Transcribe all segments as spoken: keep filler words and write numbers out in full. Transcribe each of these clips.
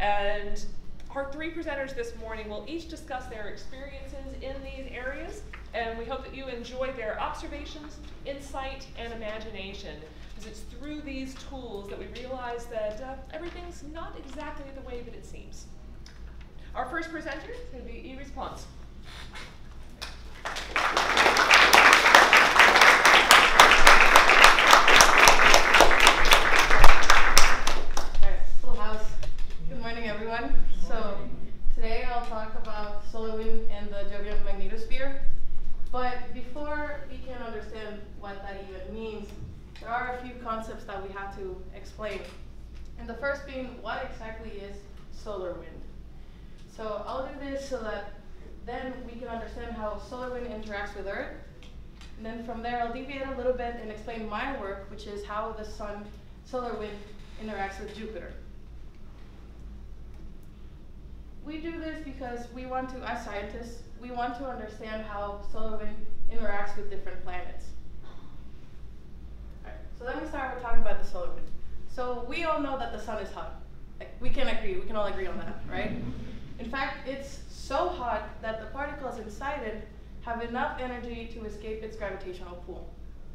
And our three presenters this morning will each discuss their experiences in these areas, and we hope that you enjoy their observations, insight, and imagination, because it's through these tools that we realize that uh, everything's not exactly the way that it seems. Our first presenter is going to be Iris Pons. Full house. Good morning, everyone. So today I'll talk about solar wind and the Jovian magnetosphere. But before we can understand what that even means, there are a few concepts that we have to explain. And the first being, what exactly is solar wind? So I'll do this so that then we can understand how solar wind interacts with Earth. And then from there, I'll deviate a little bit and explain my work, which is how the sun, solar wind, interacts with Jupiter. We do this because we want to, as scientists, we want to understand how solar wind interacts with different planets. All right, so let me start with talking about the solar wind. So we all know that the sun is hot. Like, we can agree, we can all agree on that, right? In fact, it's so hot that the particles inside it have enough energy to escape its gravitational pull.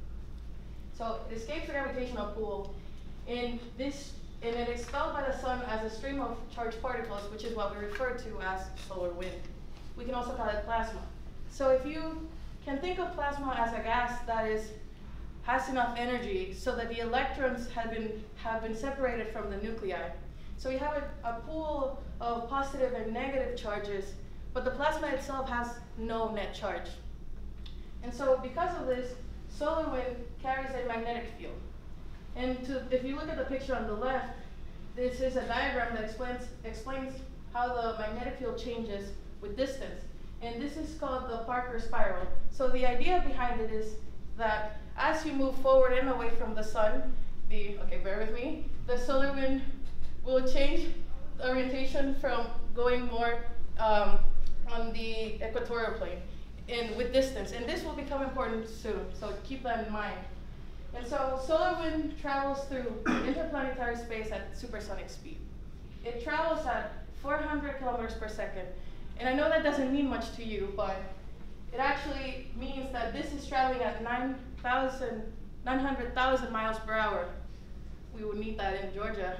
So it escapes the gravitational pull, and this and it is expelled by the sun as a stream of charged particles, which is what we refer to as solar wind. We can also call it plasma. So if you can think of plasma as a gas that is has enough energy so that the electrons have been have been separated from the nuclei. So we have a, a pool of positive and negative charges, but the plasma itself has no net charge. And so because of this, solar wind carries a magnetic field. And to, if you look at the picture on the left, this is a diagram that explains, explains how the magnetic field changes with distance. And this is called the Parker spiral. So the idea behind it is that as you move forward and away from the sun, the, okay, bear with me, the solar wind will change orientation from going more um, on the equatorial plane and with distance. And this will become important soon, so keep that in mind. And so solar wind travels through interplanetary space at supersonic speed. It travels at four hundred kilometers per second. And I know that doesn't mean much to you, but it actually means that this is traveling at nine hundred thousand miles per hour. We would need that in Georgia.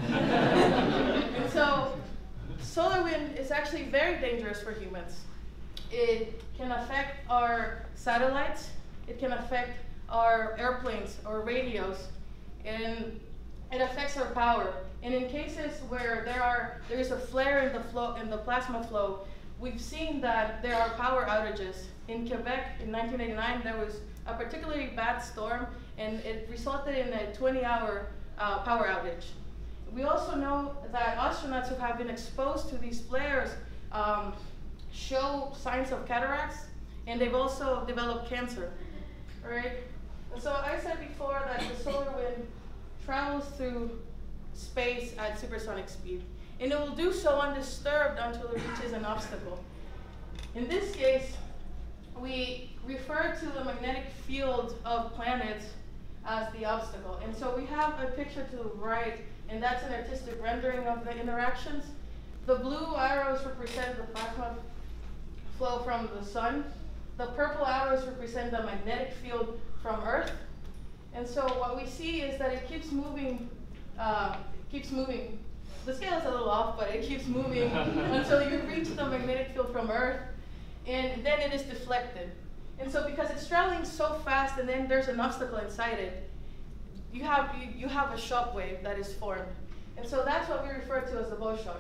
And so solar wind is actually very dangerous for humans. It can affect our satellites. It can affect our airplanes or radios, and it affects our power. And in cases where there are there is a flare in the flow in the plasma flow, we've seen that there are power outages. In Quebec in nineteen eighty-nine, there was a particularly bad storm, and it resulted in a twenty hour uh, power outage. We also know that astronauts who have been exposed to these flares um, show signs of cataracts, and they've also developed cancer. All right? And so I said before that the solar wind travels through space at supersonic speed, and it will do so undisturbed until it reaches an obstacle. In this case, we refer to the magnetic field of planets as the obstacle. And so we have a picture to the right, and that's an artistic rendering of the interactions. The blue arrows represent the plasma flow from the sun. The purple arrows represent the magnetic field from Earth. And so what we see is that it keeps moving, uh, keeps moving. The scale is a little off, but it keeps moving until you reach the magnetic field from Earth, and then it is deflected. And so because it's traveling so fast and then there's an obstacle inside it, you have, you, you have a shock wave that is formed. And so that's what we refer to as the bow shock.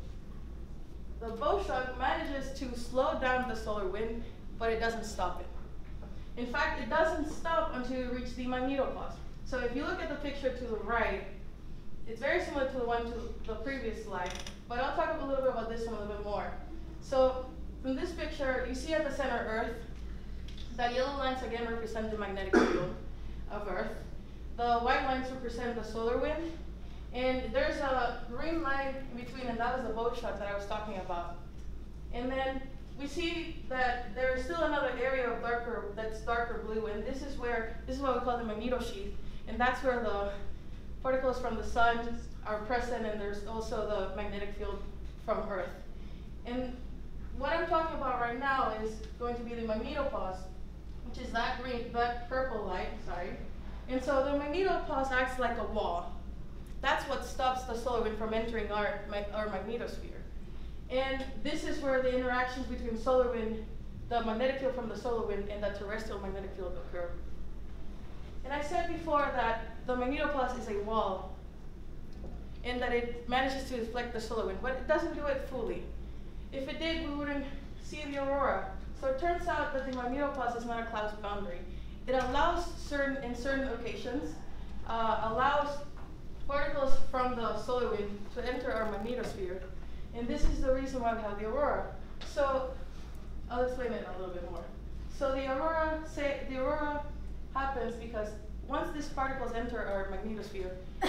The bow shock manages to slow down the solar wind, but it doesn't stop it. In fact, it doesn't stop until you reach the magnetopause. So if you look at the picture to the right, it's very similar to the one to the previous slide, but I'll talk a little bit about this one a little bit more. So from this picture, you see at the center Earth. The yellow lines again represent the magnetic field of Earth. The white lines represent the solar wind. And there's a green line in between, and that was the bow shock that I was talking about. And then we see that there is still another area of darker, that's darker blue, and this is where, this is what we call the magnetosheath, and that's where the particles from the sun are present, and there's also the magnetic field from Earth. And what I'm talking about right now is going to be the magnetopause, which is that green, that purple light, sorry. And so the magnetopause acts like a wall. That's what stops the solar wind from entering our, our magnetosphere. And this is where the interactions between solar wind, the magnetic field from the solar wind, and the terrestrial magnetic field occur. And I said before that the magnetopause is a wall, and that it manages to deflect the solar wind, but it doesn't do it fully. If it did, we wouldn't see the aurora. So it turns out that the magnetopause is not a cloud's boundary. It allows certain, in certain occasions, uh, allows particles from the solar wind to enter our magnetosphere. And this is the reason why we have the aurora. So I'll explain it a little bit more. So the aurora, say, the aurora happens because once these particles enter our magnetosphere,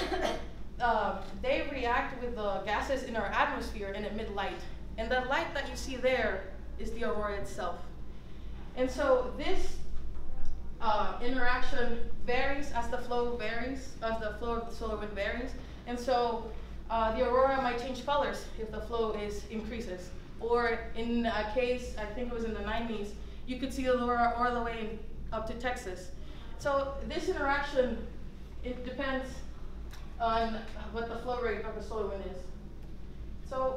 uh, they react with the gases in our atmosphere and emit light. And the light that you see there is the aurora itself. And so this uh, interaction varies as the flow varies, as the flow of the solar wind varies. And so uh, the aurora might change colors if the flow is increases. Or in a case, I think it was in the nineties, you could see the aurora all the way in, up to Texas. So this interaction, it depends on what the flow rate of the solar wind is. So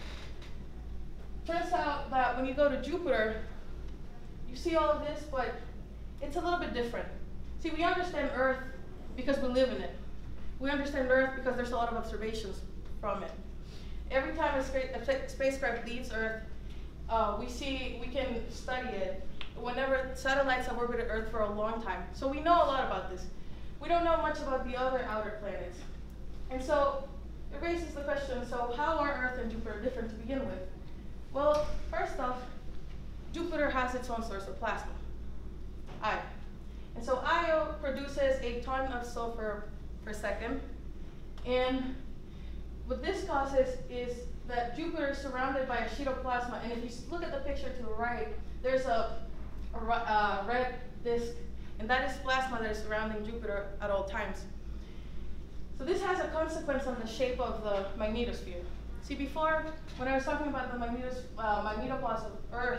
turns out that when you go to Jupiter, you see all of this, but it's a little bit different. See, we understand Earth because we live in it. We understand Earth because there's a lot of observations from it. Every time a, spa a spacecraft leaves Earth, uh, we see, we can study it whenever satellites have orbited Earth for a long time. So we know a lot about this. We don't know much about the other outer planets. And so it raises the question, so how are Earth and Jupiter different to begin with? Well, first off, Jupiter has its own source of plasma, Io. And so Io produces a ton of sulfur per second. And what this causes is that Jupiter is surrounded by a sheet of plasma. And if you look at the picture to the right, there's a, a uh, red disk, and that is plasma that is surrounding Jupiter at all times. So this has a consequence on the shape of the magnetosphere. See, before, when I was talking about the magnetos, uh, magnetopause of Earth,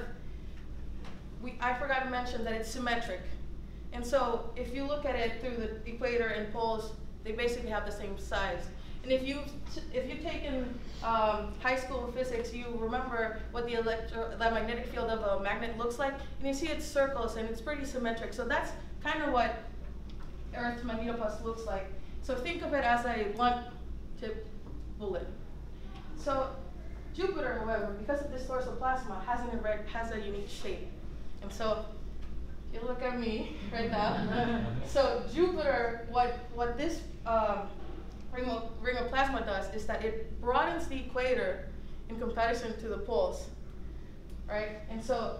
we, I forgot to mention that it's symmetric. And so if you look at it through the equator and poles, they basically have the same size. And if you've, if you've taken um, high school physics, you remember what the, electro, the magnetic field of a magnet looks like. And you see it circles, and it's pretty symmetric. So that's kind of what Earth's magnetopause looks like. So think of it as a blunt tip bullet. So Jupiter, however, because of this source of plasma, has, an erect, has a unique shape. And so you look at me right now. So Jupiter, what, what this um, ring, of, ring of plasma does is that it broadens the equator in comparison to the poles, right? And so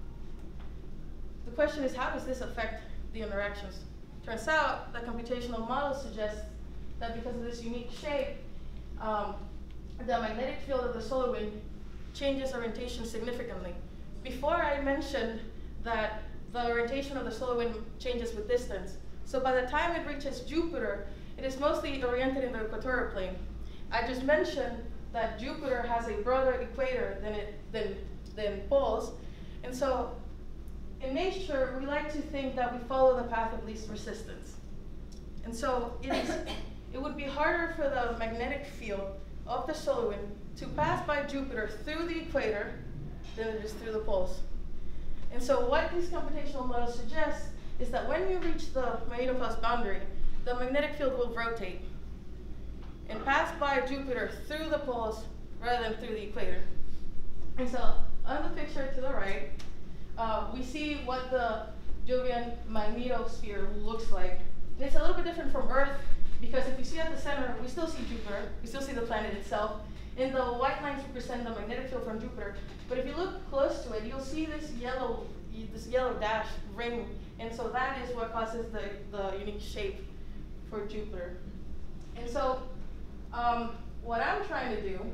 the question is, how does this affect the interactions? Turns out that computational models suggest that because of this unique shape, um, the magnetic field of the solar wind changes orientation significantly. Before I mentioned that the orientation of the solar wind changes with distance. So by the time it reaches Jupiter, it is mostly oriented in the equatorial plane. I just mentioned that Jupiter has a broader equator than, it, than, than poles. And so in nature, we like to think that we follow the path of least resistance. And so it, is, it would be harder for the magnetic field of the solar wind to pass by Jupiter through the equator than it is through the poles. And so what these computational models suggest is that when you reach the magnetopause boundary, the magnetic field will rotate and pass by Jupiter through the poles rather than through the equator. And so on the picture to the right, uh, we see what the Jovian magnetosphere looks like. And it's a little bit different from Earth because if you see at the center, we still see Jupiter, we still see the planet itself, and the white lines represent the magnetic field from Jupiter. But if you look close to it, you'll see this yellow, this yellow dash ring, and so that is what causes the, the unique shape for Jupiter. And so um, what I'm trying to do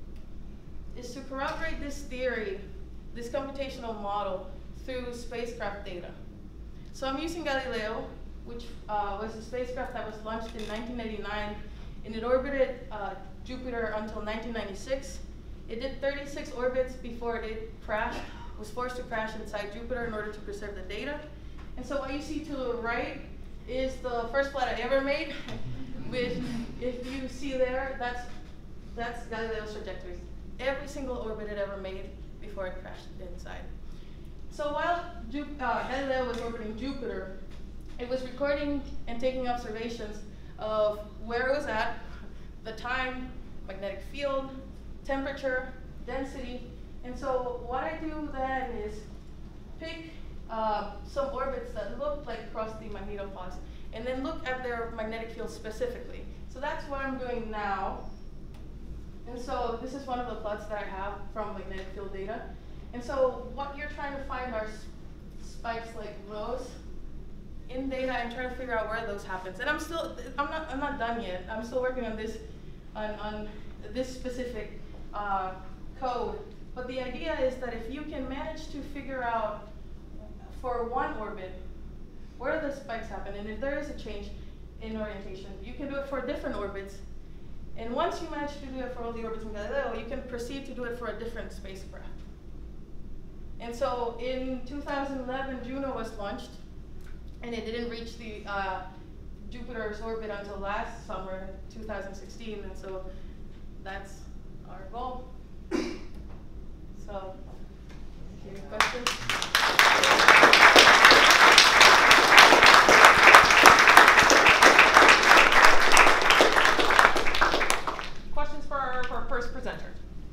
is to corroborate this theory, this computational model, through spacecraft data. So I'm using Galileo, which uh, was a spacecraft that was launched in nineteen eighty-nine, and it orbited uh, Jupiter until nineteen ninety-six. It did thirty-six orbits before it crashed, was forced to crash inside Jupiter in order to preserve the data. And so what you see to the right is the first flight I ever made. With, if you see there, that's, that's Galileo's trajectory. Every single orbit it ever made before it crashed inside. So while Ju uh, Galileo was orbiting Jupiter, it was recording and taking observations of where it was at, the time, magnetic field, temperature, density. And so what I do then is pick uh, some orbits that look like across the magnetopause, and then look at their magnetic field specifically. So that's what I'm doing now. And so this is one of the plots that I have from magnetic field data. And so what you're trying to find are spikes like those in data and trying to figure out where those happens. And I'm still, I'm not, I'm not done yet. I'm still working on this, on, on this specific uh, code. But the idea is that if you can manage to figure out for one orbit where the spikes happen, and if there is a change in orientation, you can do it for different orbits. And once you manage to do it for all the orbits in Galileo, you can proceed to do it for a different spacecraft. And so in two thousand eleven, Juno was launched, and it didn't reach the uh, Jupiter's orbit until last summer, two thousand sixteen, and so that's our goal. So, any questions? Questions for our, for our first presenter?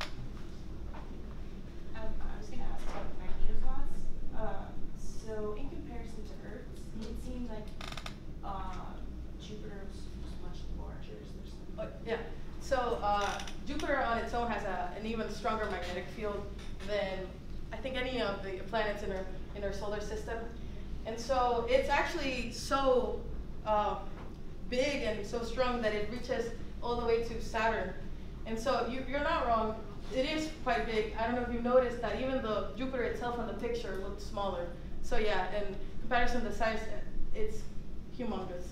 Um, I was going to ask about magnetopause. Uh, so, in comparison to Earth, it seems like uh, Jupiter is just much larger. Is there something? Uh, yeah. So uh, Jupiter on its own has a, an even stronger magnetic field than I think any of the planets in our in our solar system, and so it's actually so uh, big and so strong that it reaches all the way to Saturn. And so you, you're not wrong. It is quite big. I don't know if you noticed that even the Jupiter itself on the picture looked smaller. So yeah, in comparison to size, it's humongous.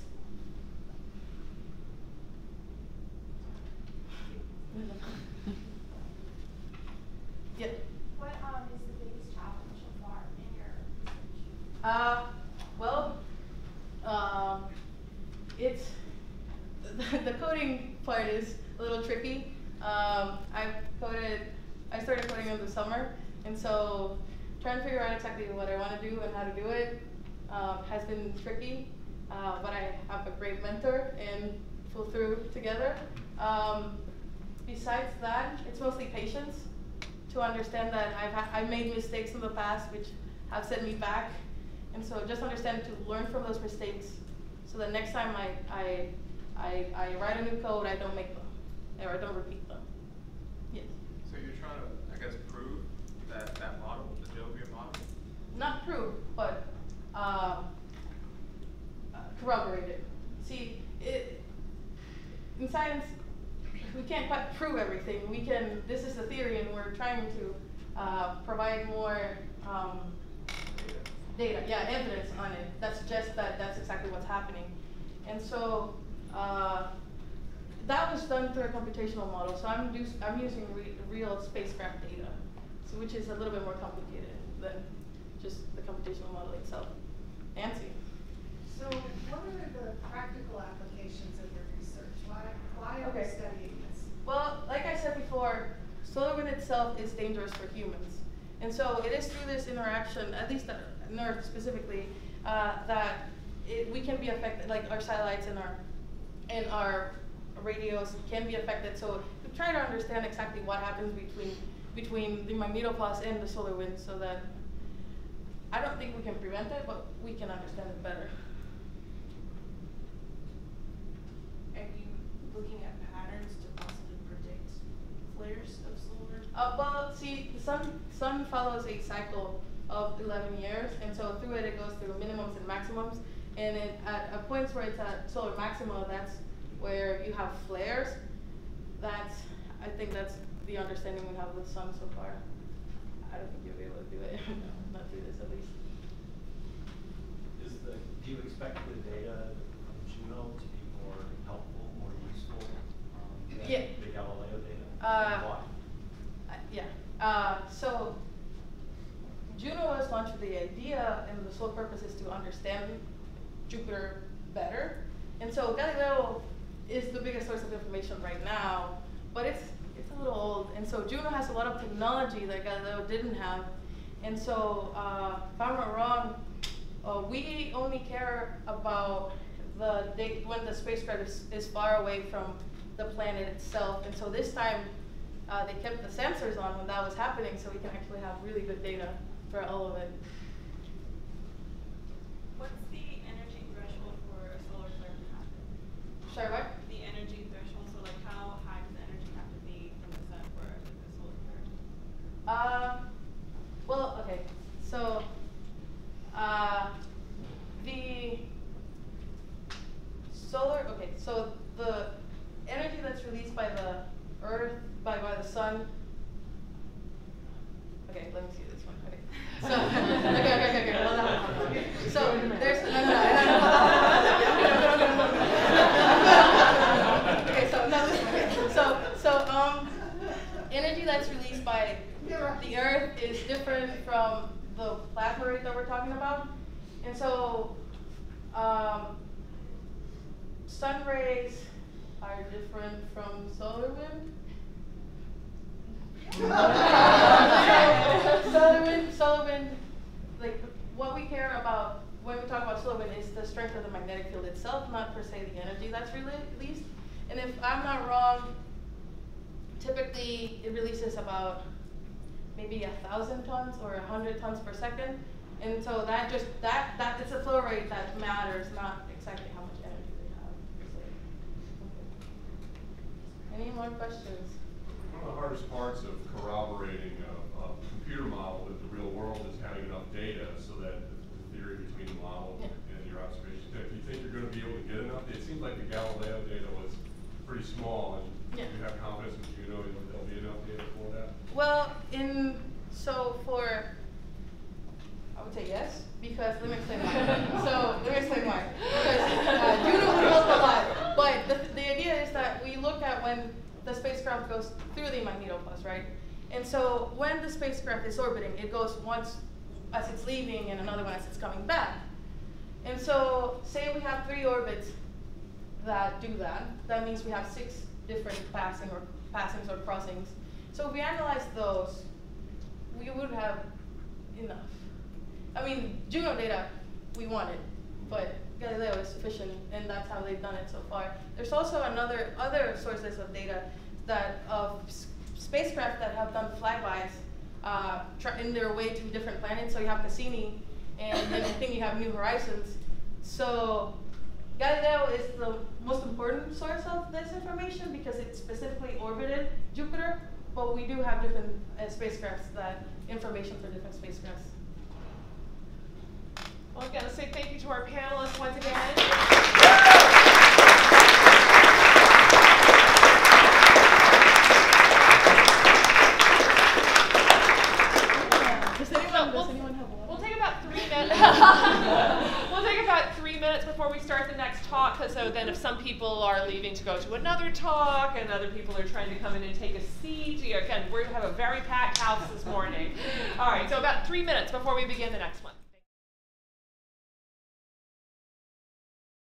Yeah. What um, is the biggest challenge so far in your research? Uh, well, um, it's the, the coding part is a little tricky. Um, I've coded, I started coding in the summer, and so trying to figure out exactly what I want to do and how to do it um, has been tricky. Uh, but I have a great mentor and pull through together. Um, besides that, it's mostly patience. To understand that I've, ha I've made mistakes in the past which have set me back. And so just understand to learn from those mistakes so that next time I, I, I, I write a new code, I don't make them, or I don't repeat them. Yes? So you're trying to, I guess, prove that, that model, the Jovian model? Not prove, but um, uh, corroborate it. See, it, in science, we can't quite prove everything. We can, this is the theory, and we're trying to uh, provide more um, data, yeah, evidence on it that suggests that that's exactly what's happening. And so uh, that was done through a computational model. So I'm, do, I'm using re real spacecraft data, so which is a little bit more complicated than just the computational model itself. Nancy. So what are the practical applications of your research? Why, why are Okay. we studying this? Well, like I said before, solar wind itself is dangerous for humans. And so it is through this interaction, at least on Earth specifically, uh, that it, we can be affected, like our satellites and our, and our radios can be affected. So we try to understand exactly what happens between, between the magnetopause and the solar wind so that I don't think we can prevent it, but we can understand it better. Are you looking at patterns to possibly predict flares of solar? Uh, well, see, the sun, sun follows a cycle of eleven years, and so through it, it goes through minimums and maximums. And it, at, at points where it's at solar maxima, that's where you have flares. That's, I think that's the understanding we have with the sun so far. I don't think you'll be able to do it, not through this at least. Is the, do you expect expect the data from Juno to be more helpful, more useful um, than Yeah. the Galileo data? Uh, And why? Uh, yeah. Uh, so Juno was launched with the idea, and the sole purpose is to understand Jupiter better. And so Galileo is the biggest source of information right now, but it's it's a little old. And so Juno has a lot of technology that Galileo didn't have. And so, uh, if I'm not wrong, uh, we only care about the date when the spacecraft is, is far away from the planet itself. And so this time, uh, they kept the sensors on when that was happening, so we can actually have really good data for all of it. What's the energy threshold for a solar flare to happen? Sorry, what? The energy threshold, so like how high does the energy have to be from the sun for like a solar flare? Uh, well, okay. So, uh, the solar, okay, so the energy that's released by the Earth, by, by the sun, okay, let me see this one, okay. So, okay, okay, okay, okay, hold on, hold on. So, there's, no, no, no, no, no, hold on, hold on, hold on. Okay, so, no, listen, okay, so, so, um, energy that's released by the Earth is different from the plasma rate that we're talking about. And so, um, sun rays are different from solar wind. so, solar wind, solar wind, like what we care about when we talk about solar wind is the strength of the magnetic field itself, not per se the energy that's released. And if I'm not wrong, typically it releases about maybe a thousand tons or a hundred tons per second. And so that just, that, that it's a flow rate that matters, not exactly how much energy they have. So, okay. Any more questions? One of the hardest parts of corroborating a, a computer model with the real world is having enough data so that the theory between the model Yeah. and your observations. If you think you're going to be able to get enough, it seems like the Galileo data was pretty small, and Yeah. you have confidence in Juno that there'll be enough data for that. Well, in, so for, I would say yes, because let me explain why. So let me explain why. Because uh, Juno would help a lot, but the, the idea is that we look at when the spacecraft goes through the magnetopause, right? And so when the spacecraft is orbiting, it goes once as it's leaving and another one as it's coming back. And so say we have three orbits that do that. That means we have six different passing or passings or crossings. So if we analyze those, we would have enough. I mean, Juno data, we want it, but Galileo is sufficient, and that's how they've done it so far. There's also another other sources of data that of spacecraft that have done flybys uh, in their way to different planets. So you have Cassini, and then I think you have New Horizons. So Galileo is the most important source of this information because it specifically orbited Jupiter, but we do have different uh, spacecrafts that information for different spacecrafts. Well, I'm going to say thank you to our panelists once again. Does anyone, So does we'll, anyone have one? we'll take about three minutes. We'll take about three minutes before we start the next talk. So then, if some people are leaving to go to another talk, and other people are trying to come in and take a seat, you know, again, we have a very packed house this morning. All right, so about three minutes before we begin the next one.